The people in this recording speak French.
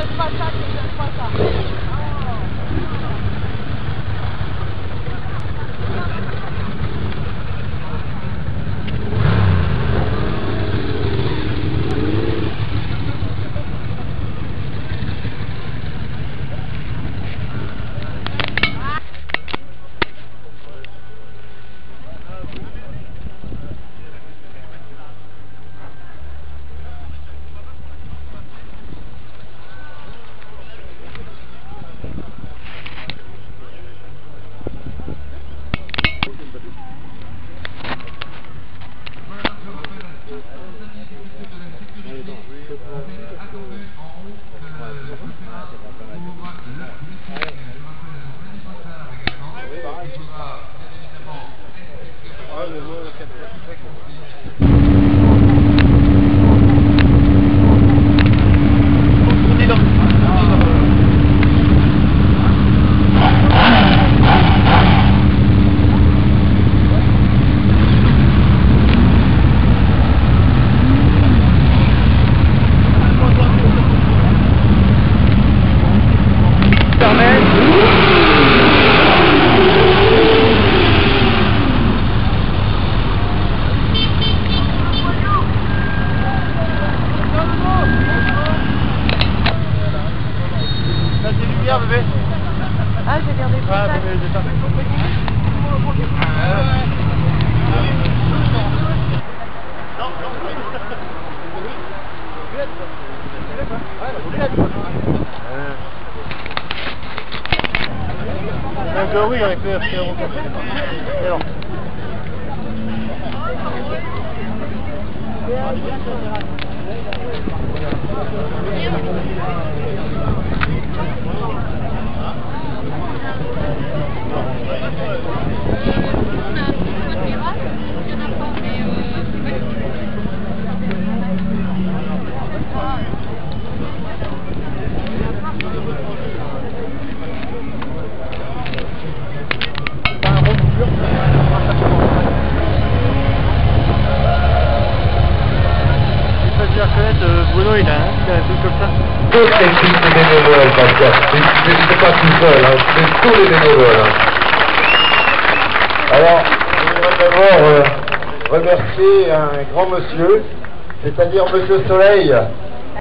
Bébé. Ah, j'ai regardé tout ça. Oui, avec le Bruno, il a un truc comme ça. Toute l'équipe des bénévoles, Pascal. C'est pas tout seul, hein. C'est tous les bénévoles. Hein. Alors, je voudrais d'abord remercier un grand monsieur, c'est-à-dire Monsieur Soleil,